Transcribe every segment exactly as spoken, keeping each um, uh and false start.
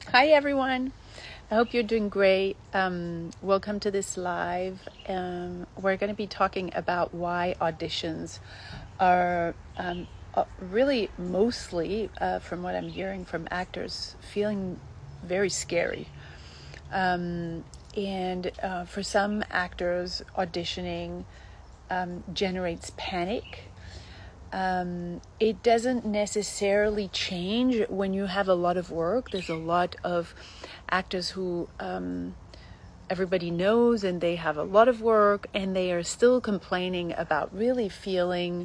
Hi everyone, I hope you're doing great. Um, welcome to this live. Um, we're going to be talking about why auditions are um, uh, really mostly, uh, from what I'm hearing from actors, feeling very scary. Um, and uh, for some actors, auditioning um, generates panic. Um, it doesn't necessarily change when you have a lot of work. There's a lot of actors who um, everybody knows and they have a lot of work and they are still complaining about really feeling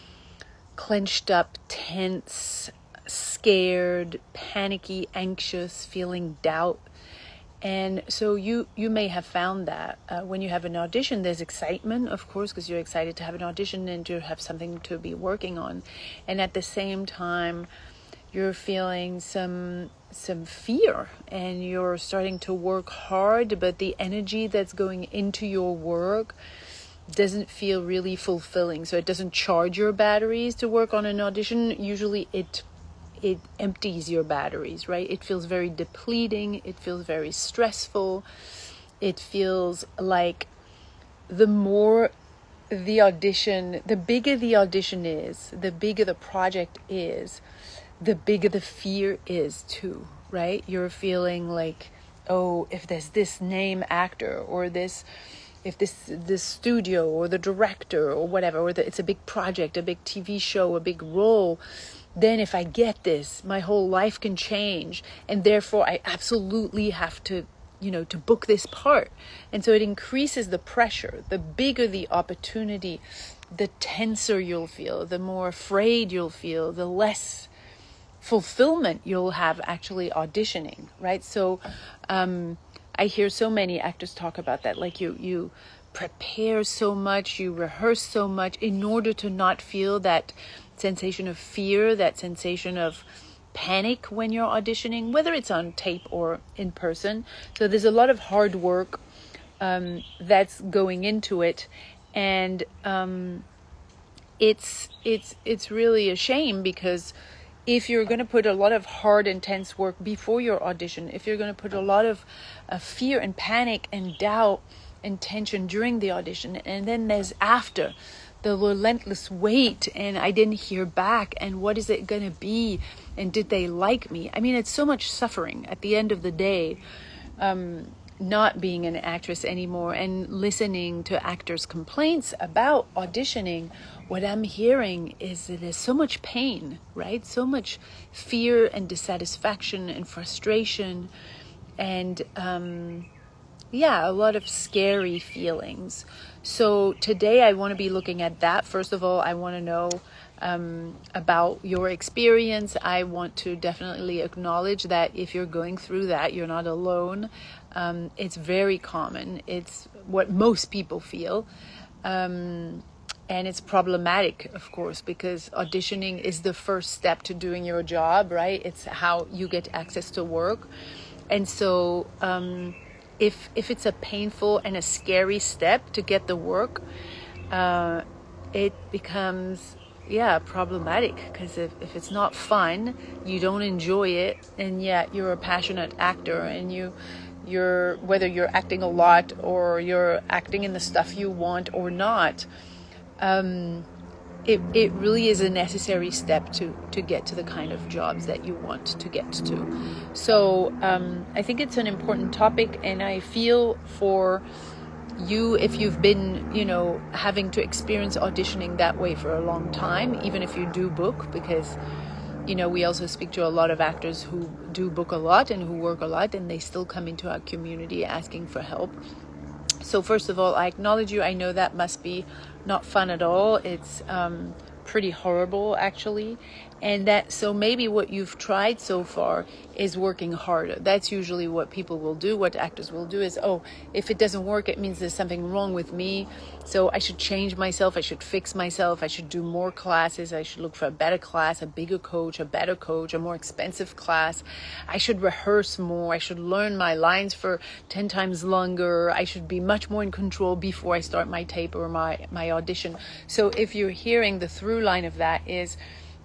clenched up, tense, scared, panicky, anxious, feeling doubt. And so you, you may have found that uh, when you have an audition, there's excitement, of course, because you're excited to have an audition and to have something to be working on. And at the same time, you're feeling some some fear and you're starting to work hard, but the energy that's going into your work doesn't feel really fulfilling. So it doesn't charge your batteries to work on an audition. Usually it it empties your batteries, right? It feels very depleting. It feels very stressful. It feels like the more the audition, the bigger the audition is, the bigger the project is, the bigger the fear is too, right? You're feeling like, oh, if there's this name actor or this, if this this studio or the director or whatever, or the, it's a big project, a big T V show, a big role, then if I get this, my whole life can change. And therefore, I absolutely have to, you know, to book this part. And so it increases the pressure. The bigger the opportunity, the tenser you'll feel, the more afraid you'll feel, the less fulfillment you'll have actually auditioning, right? So um, I hear so many actors talk about that. Like you, you prepare so much, you rehearse so much in order to not feel that sensation of fear, that sensation of panic when you're auditioning, whether it's on tape or in person. So there's a lot of hard work um, that's going into it, and um, it's it's it's really a shame, because if you're going to put a lot of hard, intense work before your audition, if you're going to put a lot of uh, fear and panic and doubt and tension during the audition, and then there's after the relentless wait, and I didn't hear back, and what is it going to be, and did they like me? I mean, it's so much suffering at the end of the day, um, not being an actress anymore and listening to actors' complaints about auditioning. What I'm hearing is that there's so much pain, right? So much fear and dissatisfaction and frustration and um, yeah, a lot of scary feelings. So today I want to be looking at that. First of all, I want to know um, about your experience. I want to definitely acknowledge that if you're going through that, you're not alone. Um, it's very common. It's what most people feel. Um, and it's problematic, of course, because auditioning is the first step to doing your job, right? It's how you get access to work. And so um, if if it's a painful and a scary step to get the work, uh, it becomes, yeah, problematic, because if, if it's not fun, you don't enjoy it, and yet you're a passionate actor, and you you're whether you're acting a lot or you're acting in the stuff you want or not, um, it it really is a necessary step to to get to the kind of jobs that you want to get to. So um, I think it's an important topic, and I feel for you if you've been, you know, having to experience auditioning that way for a long time, even if you do book, because, you know, we also speak to a lot of actors who do book a lot and who work a lot, and they still come into our community asking for help. So first of all, I acknowledge you. I know that must be not fun at all. It's um, pretty horrible, actually. And that, so maybe what you've tried so far is working harder. That's usually what people will do. What actors will do is, oh, if it doesn't work, it means there's something wrong with me. So I should change myself. I should fix myself. I should do more classes. I should look for a better class, a bigger coach, a better coach, a more expensive class. I should rehearse more. I should learn my lines for ten times longer. I should be much more in control before I start my tape or my, my audition. So if you're hearing the through line of that is,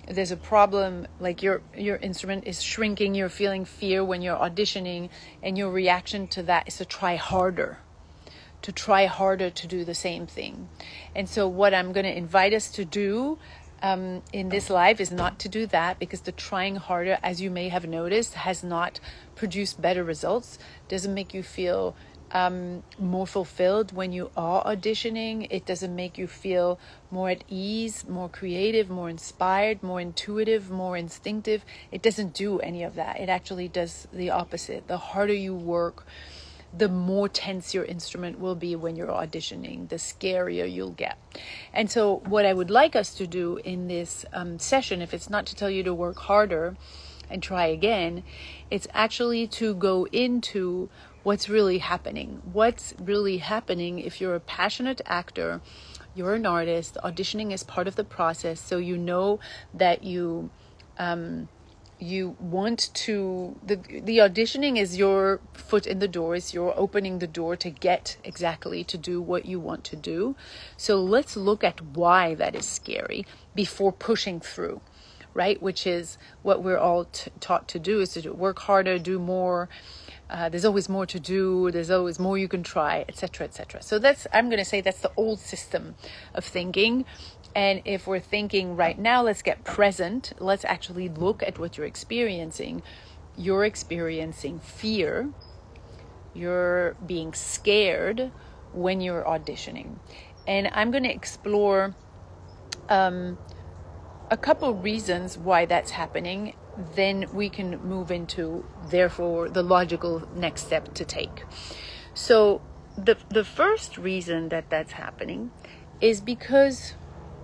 there's a problem, like your your instrument is shrinking, you're feeling fear when you're auditioning, and your reaction to that is to try harder, to try harder to do the same thing. And so what I'm going to invite us to do um, in this live is not to do that, because the trying harder, as you may have noticed, has not produced better results, doesn't make you feel Um, more fulfilled when you are auditioning. It doesn't make you feel more at ease, more creative, more inspired, more intuitive, more instinctive. It doesn't do any of that. It actually does the opposite. The harder you work, the more tense your instrument will be when you're auditioning, the scarier you'll get. And so what I would like us to do in this um, session, if it's not to tell you to work harder and try again, it's actually to go into what's really happening. What's really happening if you're a passionate actor, you're an artist, auditioning is part of the process, so you know that you um, you want to, the, the auditioning is your foot in the door, is you're opening the door to get exactly to do what you want to do. So let's look at why that is scary before pushing through, right? Which is what we're all t- taught to do, is to do, work harder, do more. Uh, there's always more to do. There's always more you can try, et cetera, et cetera. So that's, I'm going to say that's the old system of thinking. And if we're thinking right now, let's get present. Let's actually look at what you're experiencing. You're experiencing fear. You're being scared when you're auditioning. And I'm going to explore um, a couple reasons why that's happening. Then we can move into, therefore, the logical next step to take. So the the first reason that that's happening is because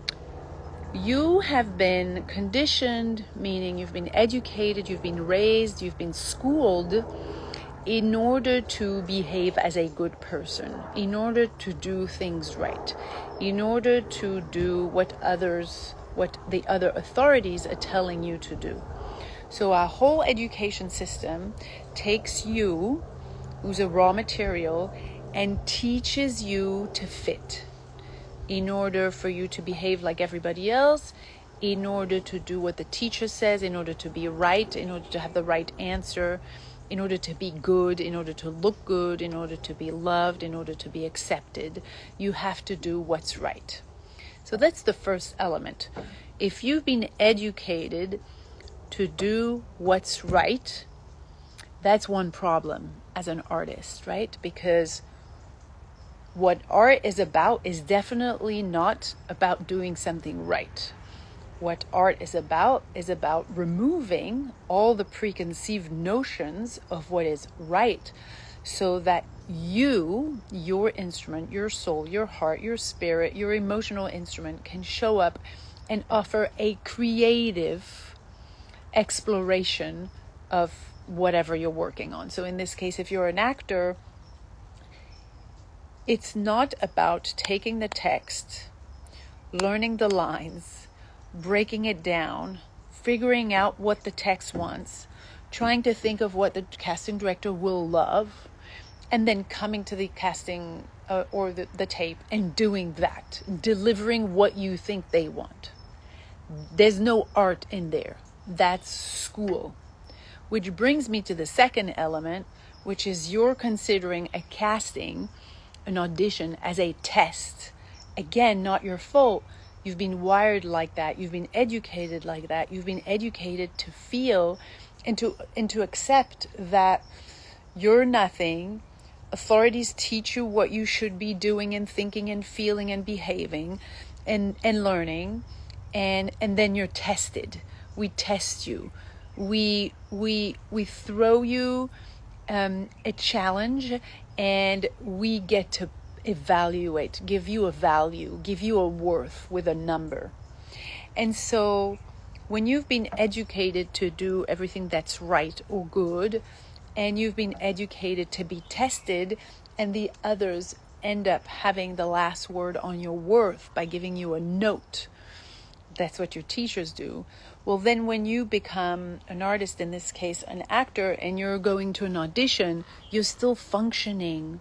you have been conditioned, meaning you've been educated, you've been raised, you've been schooled in order to behave as a good person, in order to do things right, in order to do what others, what the other authorities are telling you to do. So our whole education system takes you, who's a raw material, and teaches you to fit in order for you to behave like everybody else, in order to do what the teacher says, in order to be right, in order to have the right answer, in order to be good, in order to look good, in order to be loved, in order to be accepted. You have to do what's right. So that's the first element. If you've been educated to do what's right, that's one problem as an artist, right? Because what art is about is definitely not about doing something right. What art is about is about removing all the preconceived notions of what is right, so that you, your instrument, your soul, your heart, your spirit, your emotional instrument can show up and offer a creative exploration of whatever you're working on. So in this case, if you're an actor, it's not about taking the text, learning the lines, breaking it down, figuring out what the text wants, trying to think of what the casting director will love, and then coming to the casting uh, or the, the tape and doing that, delivering what you think they want. There's no art in there. That's school. Which brings me to the second element, which is you're considering a casting, an audition, as a test. Again, not your fault. You've been wired like that. You've been educated like that. You've been educated to feel and to, and to accept that you're nothing. Authorities teach you what you should be doing and thinking and feeling and behaving and, and learning. And, and then you're tested. We test you. We we we throw you um, a challenge, and we get to evaluate, give you a value, give you a worth with a number. And so when you've been educated to do everything that's right or good, and you've been educated to be tested, and the others end up having the last word on your worth by giving you a note, that's what your teachers do. Well, then when you become an artist, in this case an actor, and you're going to an audition, you're still functioning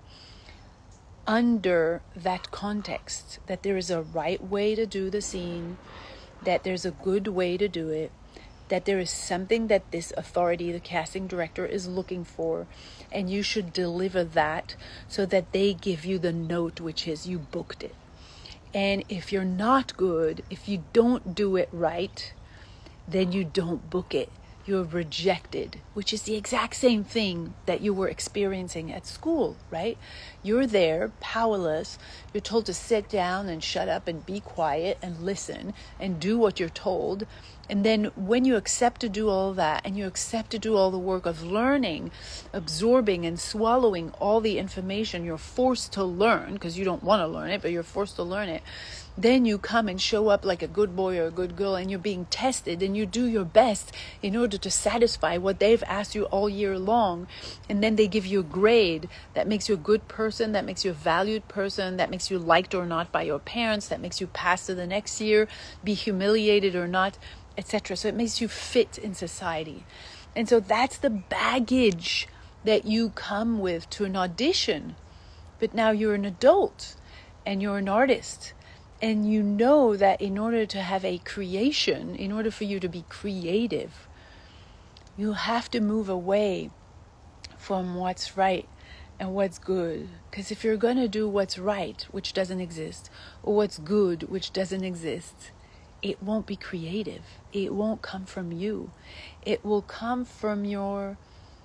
under that context, that there is a right way to do the scene, that there's a good way to do it, that there is something that this authority, the casting director, is looking for, and you should deliver that so that they give you the note, which is you booked it. And if you're not good, if you don't do it right, then you don't book it. You're rejected, which is the exact same thing that you were experiencing at school, right? You're there, powerless. You're told to sit down and shut up and be quiet and listen and do what you're told. And then when you accept to do all that, and you accept to do all the work of learning, absorbing and swallowing all the information you're forced to learn, because you don't want to learn it, but you're forced to learn it, then you come and show up like a good boy or a good girl, and you're being tested, and you do your best in order to satisfy what they've asked you all year long. And then they give you a grade that makes you a good person, that makes you a valued person, that makes you liked or not by your parents, that makes you pass to the next year, be humiliated or not, et cetera. So it makes you fit in society. And so that's the baggage that you come with to an audition. But now you're an adult and you're an artist. And you know that in order to have a creation, in order for you to be creative, you have to move away from what's right and what's good. Because if you're going to do what's right, which doesn't exist, or what's good, which doesn't exist, it won't be creative. It won't come from you. It will come from your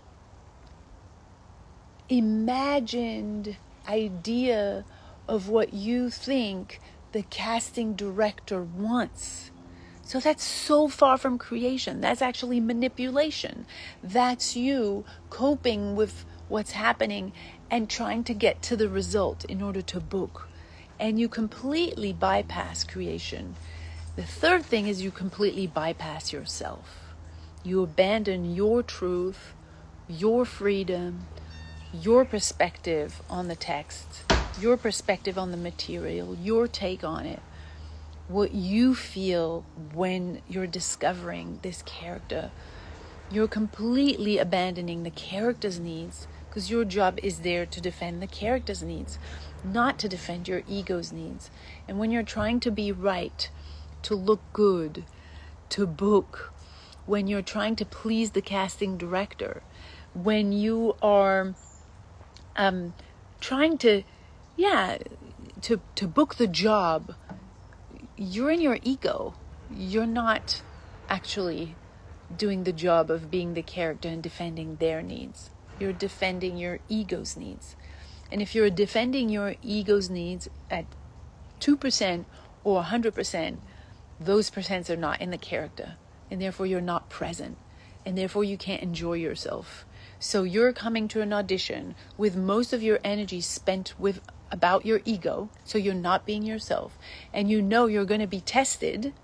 imagined idea of what you think the casting director wants. So that's so far from creation. That's actually manipulation. That's you coping with what's happening and trying to get to the result in order to book. And you completely bypass creation. The third thing is you completely bypass yourself. You abandon your truth, your freedom, your perspective on the text, your perspective on the material, your take on it, what you feel when you're discovering this character. You're completely abandoning the character's needs, because your job is there to defend the character's needs, not to defend your ego's needs. And when you're trying to be right, to look good, to book, when you're trying to please the casting director, when you are um, trying to Yeah, to, to book the job, you're in your ego. You're not actually doing the job of being the character and defending their needs. You're defending your ego's needs. And if you're defending your ego's needs at two percent or one hundred percent, those percents are not in the character. And therefore you're not present. And therefore you can't enjoy yourself. So you're coming to an audition with most of your energy spent with about your ego, so you're not being yourself, and you know you're going to be tested,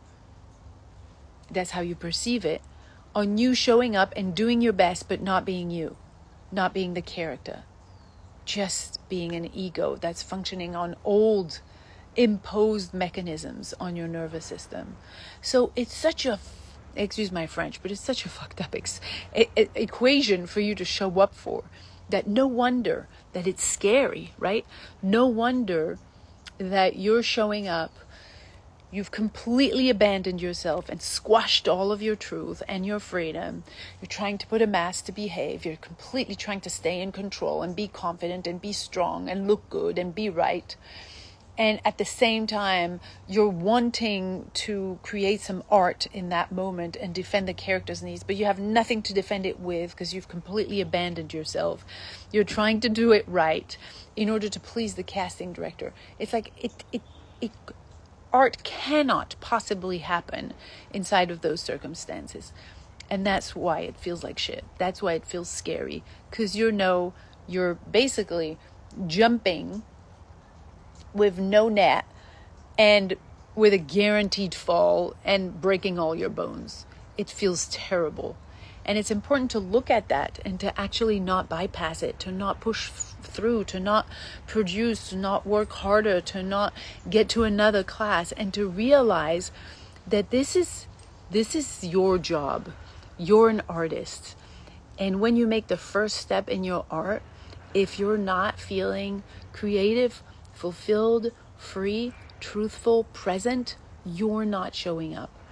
that's how you perceive it, on you showing up and doing your best but not being you, not being the character, just being an ego that's functioning on old imposed mechanisms on your nervous system. So it's such a excuse my French, but it's such a fucked up ex- e- e- equation for you to show up for, that no wonder that it's scary, right? No wonder that you're showing up, you've completely abandoned yourself and squashed all of your truth and your freedom. You're trying to put a mask to behave. You're completely trying to stay in control and be confident and be strong and look good and be right. And at the same time, you're wanting to create some art in that moment and defend the character's needs, but you have nothing to defend it with because you've completely abandoned yourself. You're trying to do it right in order to please the casting director. It's like it, it, it, art cannot possibly happen inside of those circumstances. And that's why it feels like shit. That's why it feels scary, because you know you're basically jumping with no net and with a guaranteed fall and breaking all your bones. It feels terrible. And it's important to look at that and to actually not bypass it, to not push f- through, to not produce, to not work harder, to not get to another class, and to realize that this is this is your job. You're an artist. And when you make the first step in your art, if you're not feeling creative, fulfilled, free, truthful, present, you're not showing up.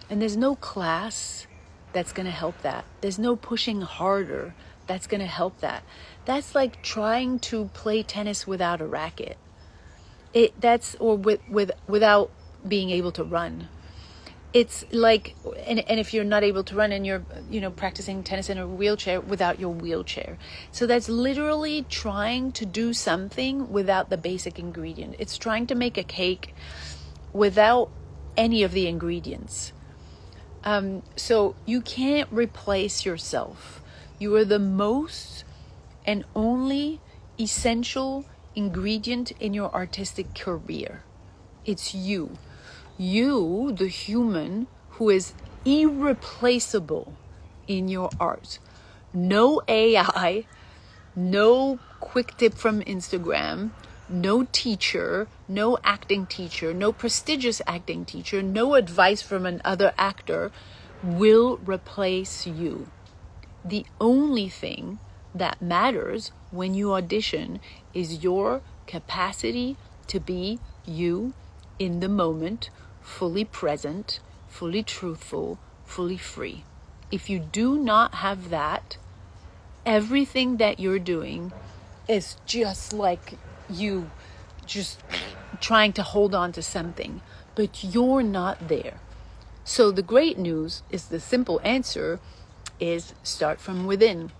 And there's no class that's going to help that. There's no pushing harder that's going to help that. That's like trying to play tennis without a racket. It that's or with with without being able to run. It's like, and, and if you're not able to run and you're, you know, practicing tennis in a wheelchair without your wheelchair. So that's literally trying to do something without the basic ingredient. It's trying to make a cake without any of the ingredients. Um, so you can't replace yourself. You are the most and only essential ingredient in your artistic career. It's you. You, the human who is irreplaceable in your art. No A I, no quick tip from Instagram, no teacher, no acting teacher, no prestigious acting teacher, no advice from another actor will replace you. The only thing that matters when you audition is your capacity to be you in the moment, fully present, fully truthful, fully free. If you do not have that, everything that you're doing is just like you just trying to hold on to something, but you're not there. So the great news is, the simple answer is, start from within.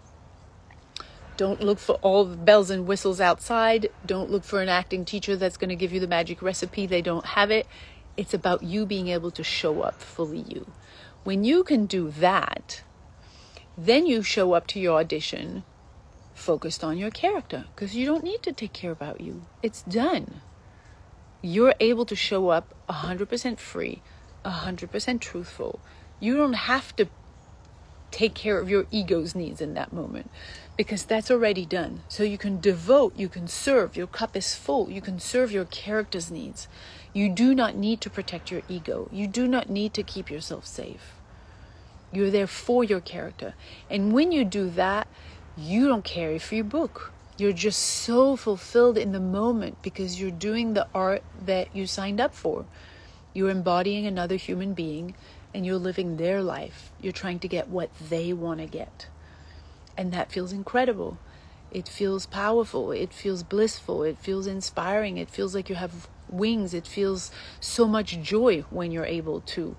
Don't look for all the bells and whistles outside. Don't look for an acting teacher that's going to give you the magic recipe. They don't have it. It's about you being able to show up fully you. When you can do that, then you show up to your audition focused on your character, because you don't need to take care about you. It's done. You're able to show up one hundred percent free, one hundred percent truthful. You don't have to take care of your ego's needs in that moment, because that's already done. So you can devote, you can serve, your cup is full, you can serve your character's needs. You do not need to protect your ego. You do not need to keep yourself safe. You're there for your character. And when you do that, you don't care if you book. You're just so fulfilled in the moment because you're doing the art that you signed up for. You're embodying another human being and you're living their life. You're trying to get what they want to get. And that feels incredible. It feels powerful. It feels blissful. It feels inspiring. It feels like you have wings. It feels so much joy when you're able to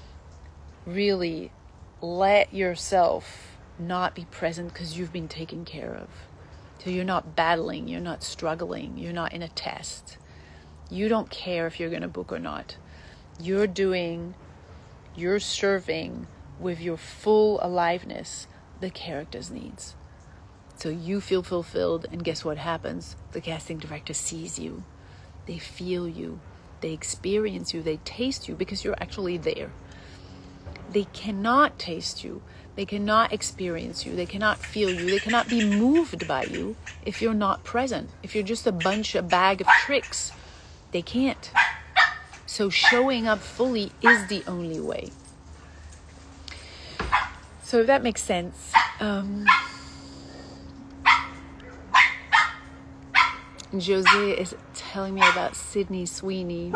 really let yourself not be present because you've been taken care of. So you're not battling, you're not struggling, you're not in a test. You don't care if you're going to book or not. You're doing, you're serving with your full aliveness the character's needs. So you feel fulfilled, and guess what happens? The casting director sees you. They feel you. They experience you. They taste you because you're actually there. They cannot taste you. They cannot experience you. They cannot feel you. They cannot be moved by you if you're not present. If you're just a bunch, a bag of tricks, they can't. So showing up fully is the only way. So if that makes sense, um, Jose is telling me about Sydney Sweeney.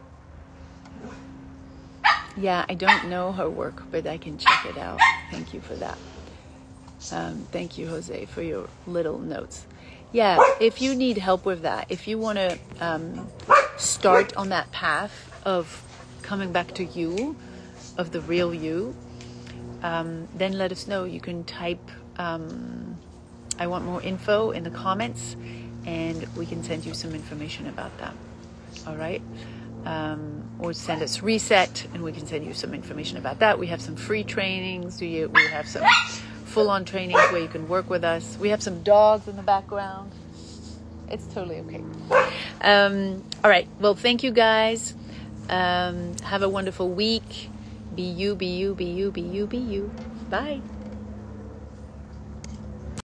Yeah, I don't know her work, but I can check it out. Thank you for that. Um, thank you, Jose, for your little notes. Yeah, if you need help with that, if you want to um, start on that path of coming back to you, of the real you, um, then let us know. You can type, um, I want more info in the comments, and we can send you some information about that. All right? Um, or send us reset and we can send you some information about that. We have some free trainings. We, we have some full-on trainings where you can work with us. We have some dogs in the background. It's totally okay. Um, all right. Well, thank you guys. Um, have a wonderful week. Be you, be you, be you, be you, be you. Bye.